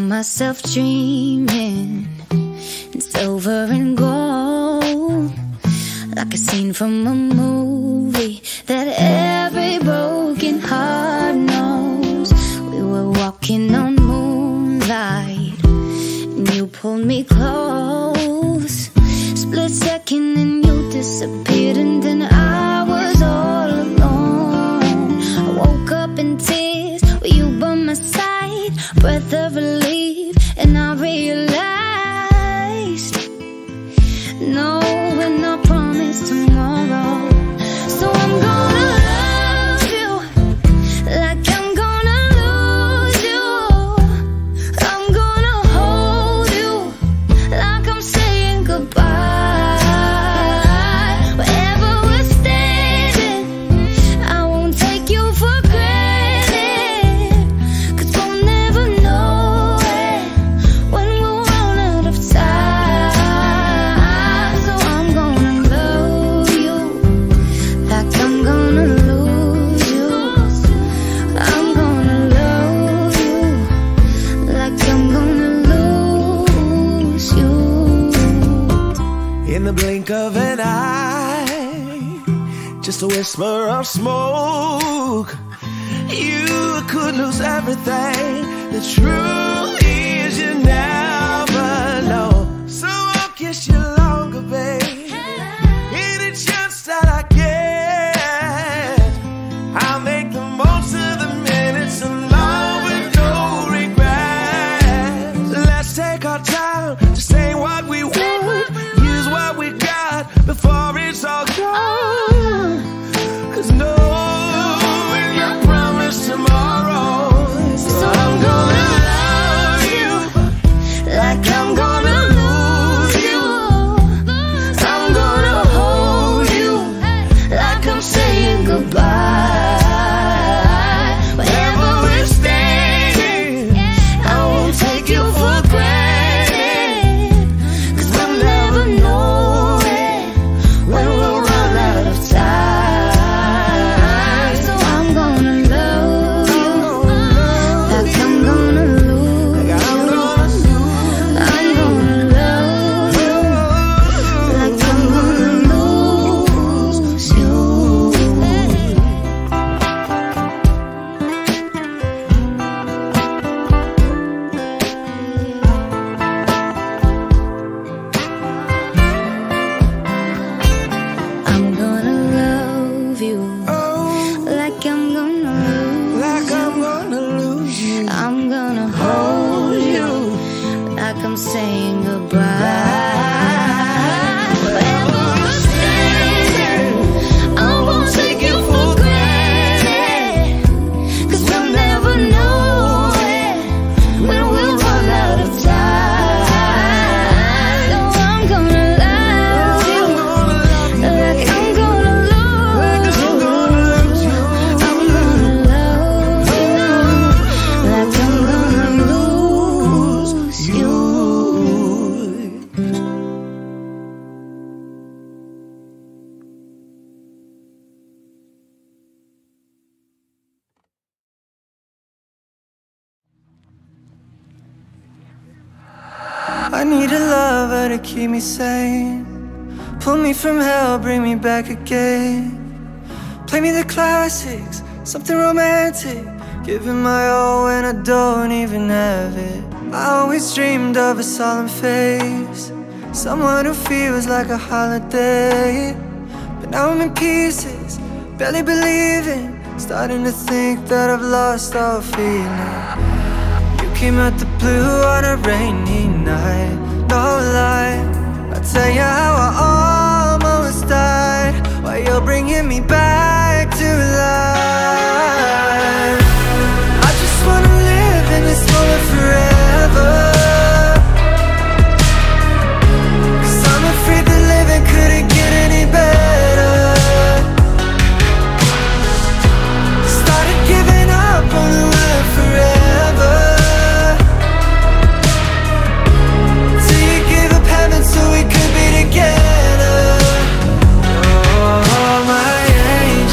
myself dreaming in silver and gold, like a scene from a movie that every broken heart knows. We were walking on moonlight and you pulled me close. Split second and you disappeared, and then I was all alone. I woke up in tears with you by my side, breath of relief, and I realized no, we're not promised tomorrow. So I'm gonna love you like I'm gonna lose you. I'm gonna hold you like I'm saying goodbye. Wherever we're standing, I won't take you for granted, 'cause we'll never know it when we'll run out of time. So I'm gonna love you like I'm gonna lose you. I'm gonna love you like I'm gonna lose you. In the blink of an eye, just a whisper of smoke, you could lose everything. The truth is you never know. So I'll kiss you longer, babe. Any chance that I get, I'll make the most of the minutes alone with no regrets. Let's take our time to say what we want, use what we got before it's all gone. 'Cause no, we're not promised tomorrow. So I'm gonna love you like I'm gonna lose you. I'm gonna hold you like I'm saying goodbye. Wherever we're standing, I won't take you for granted, 'cause we'll never know it when we'll run out of time. So I'm gonna love you like I'm gonna lose you. I'm gonna love you like I'm gonna lose you. I'm gonna love you like I'm gonna lose Like I'm gonna lose you. I'm gonna hold you like I'm saying goodbye. Wherever we're standing, I won't take you for granted, 'cause we'll never know it when we'll run out of time. So I'm gonna love you like I'm gonna lose you. I'm gonna love you like I'm gonna lose you. I need a lover to keep me sane, pull me from hell, bring me back again. Play me the classics, something romantic, giving my all when I don't even have it. I always dreamed of a solemn face, someone who feels like a holiday. But now I'm in pieces, barely believing, starting to think that I've lost all feeling. You came out the blue on a rainy night, no lie. I'll tell you how I almost died, while you're bringing me back to life. I just wanna live in this moment forever, 'cause I'm afraid that living couldn't get any better. Started giving up on the word forever, till you gave up heaven so we could be together. Oh, my angel.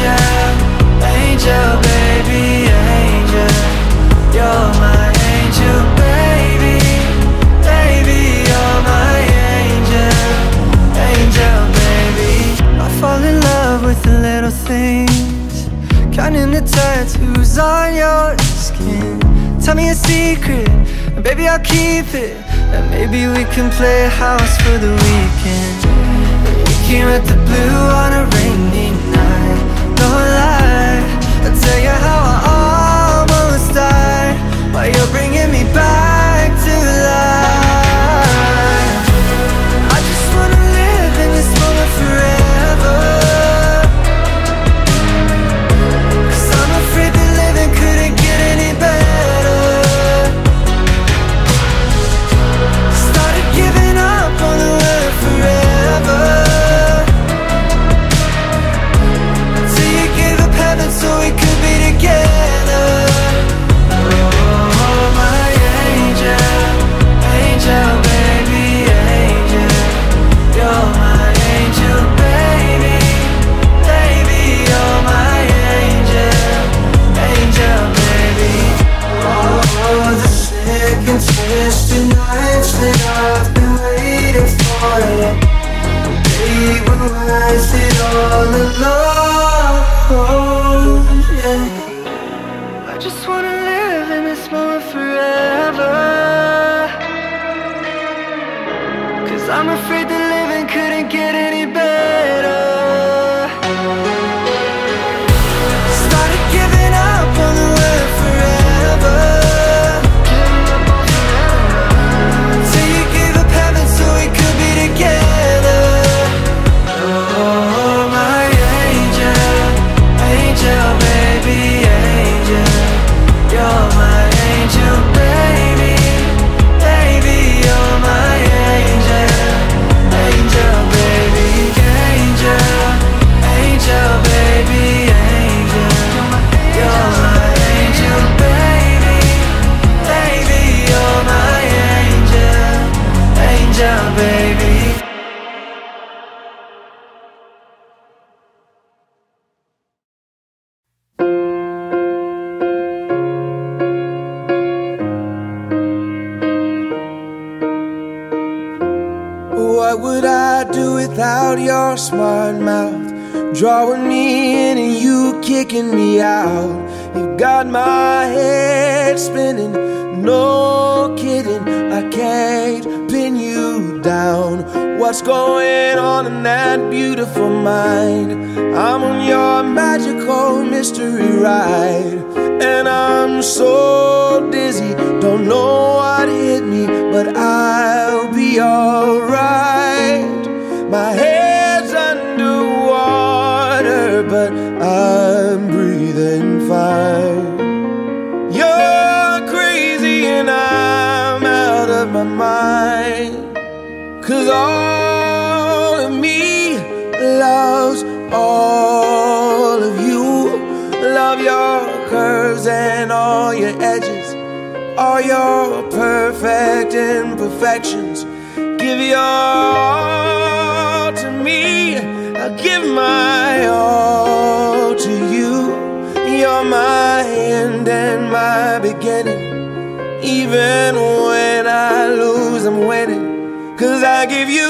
Tell me a secret, and baby I'll keep it. And maybe we can play house for the weekend. We can hit the blue on a rainy night. No lie, I'll tell you how I almost died while you're bringing me back to life. I just wanna live in this moment forever, 'cause I'm afraid that living couldn't get any better. Started giving up on the word forever, till you gave up heaven so we could be together. Oh, my angel, angel, baby, angel. You're my angel, baby, baby, you're my angel, angel, baby. Oh, the sick and twisted nights that I've been waiting for you. They were wasted all alone, yeah. I just wanna live in this moment forever, 'cause I'm afraid that living couldn't get any better. Started giving up on the word forever, till you gave up heaven so we could be together. Oh, my angel, angel, baby, angel. You're my angel, baby, baby, you're my angel, angel, baby, angel, angel, baby, angel. You're my angel, baby, baby, you're my angel, angel, baby. What would I do without your smart mouth? Drawing me in and you kicking me out. You've got my head spinning, no kidding. I can't pin you down. What's going on in that beautiful mind? I'm on your magical mystery ride, and I'm so dizzy, don't know what hit me, but I'll be alright. My head's underwater, but I'm breathing fine. You're crazy and I'm out of my mind, 'cause all of me loves all of you. Love your curves and all your edges, all your perfect imperfections. Give your all to me, I'll give my all to you. You're my end and my beginning. Even when I lose, I'm winning, 'cause I give you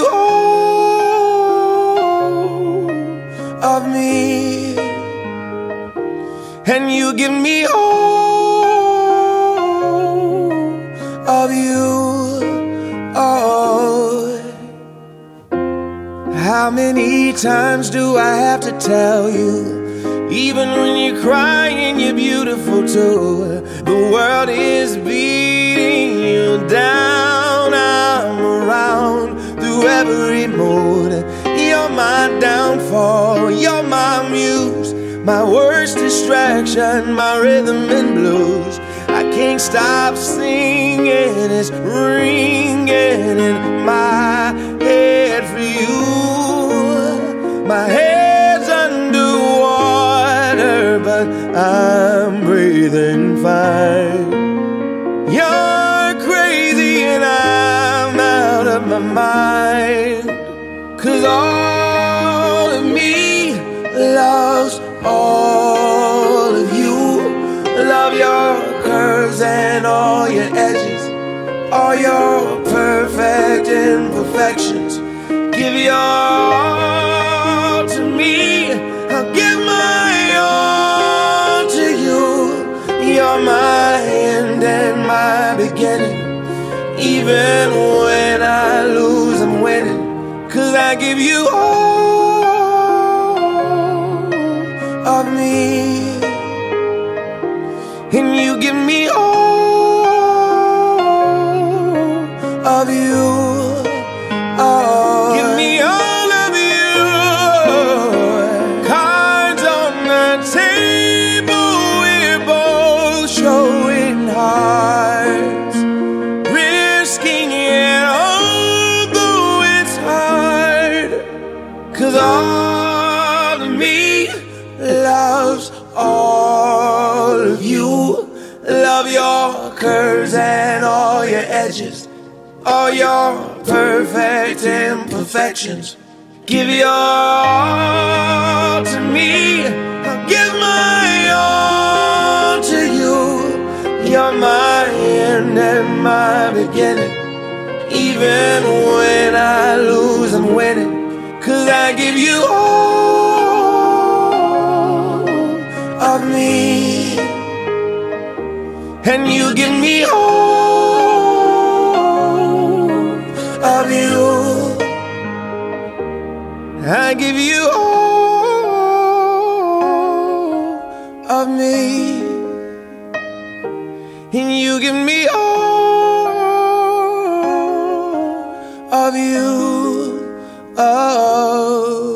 all of me, and you give me all of you. Oh, how many times do I have to tell you? Even when you're crying, you're beautiful too. The world is beating you down. I'm around through every mood. You're my downfall, you're my muse, my worst distraction, my rhythm and blues. I can't stop singing, it's ringing in my head for you. My head's underwater, but I'm breathing fine. You're crazy and I'm out of my mind, 'cause all of me loves all of you. Love your curves and all your edges, all your perfect imperfections. Give your all to me, I'll give my all to you. You're my end and beginning. Even when I lose, I'm winning. 'Cause I give you all of me, and you give me all of you. Oh, give me all of you. Cards on the table, we're both showing hearts, risking it although it's hard. 'Cause all of me loves all of you. Love your curves and all your edges, all your perfect imperfections. Give your all to me, I'll give my all to you. You're my end and my beginning. Even when I lose, I'm winning. 'Cause I give you all of me, and you give me all of you. I give you all of me, and you give me all of you. Oh.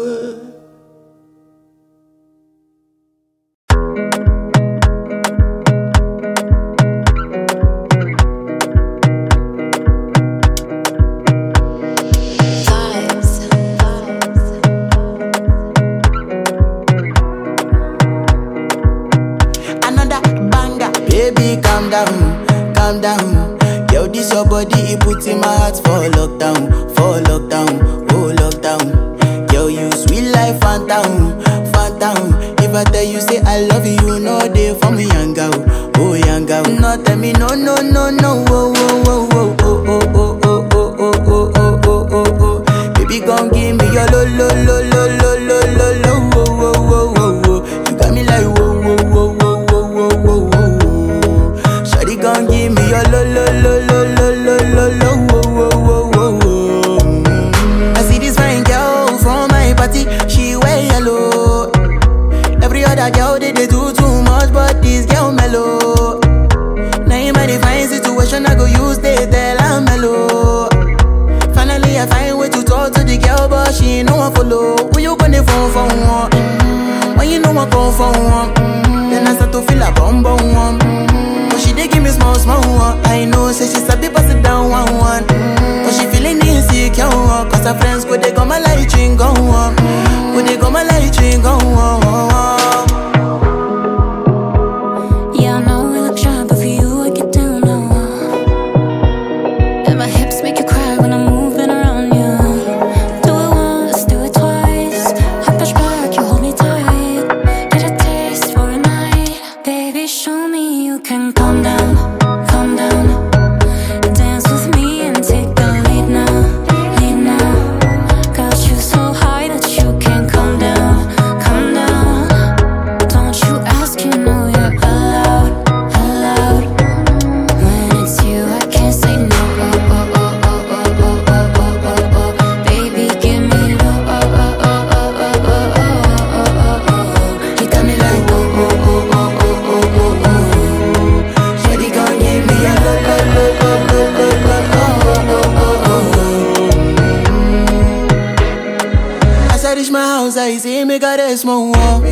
Calm down. Yo, this your body, it puts in my heart for lockdown, oh lockdown. Yo, you sweet life, phantom. If I tell you say I love you, you know they for me, young girl, oh young girl. No, tell me no, oh, oh. Baby, gon' give me your lo. You got me like whoa. Gon' give me your lo. I see this fine girl from my party, she wear yellow. Every other girl they do too much, but this girl mellow. Now in my divine situation, I go use they tell I'm mellow. Finally I find way to talk to the girl, but she ain't no one follow. Who you gonna phone for one? When you know I come for one, then I start to feel a bum one. She dey give me small one. I know, say she's a bit pass it down one. But she feeling insecure, cause her friends go they go my light ring go on. Go they go my light ring go on. Yeah, I know we look shy, but for you I get down low. And my hips make you cry when I'm moving around you. Do it once, do it twice. I push back, you hold me tight. Get a taste for a night. Baby, show me you can calm down. Dance with me and take the lead now. Got you so high that you can't come down. Don't you ask, you know you're allowed. When it's you, I can't say no. Baby, give me low. You got me like Shawty gon' give me a lo. As I reach my house, I see me got a small wall.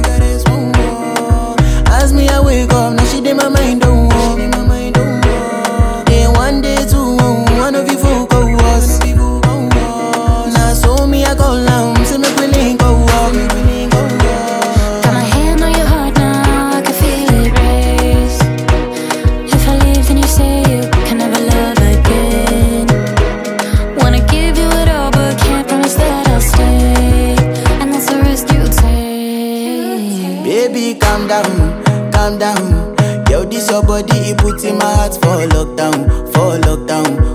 As me I wake up, now she did my mind don't walk. Then one day two, one of you folk go was. Now so me I go down, see me willing go walk. Got my hand on your heart now, I can feel it race. If I leave, then you say you can never love again. Wanna give you it all, but can't promise that I'll stay. And that's the risk you take. Baby, calm down. Yo, this your body, it puts in my heart for lockdown.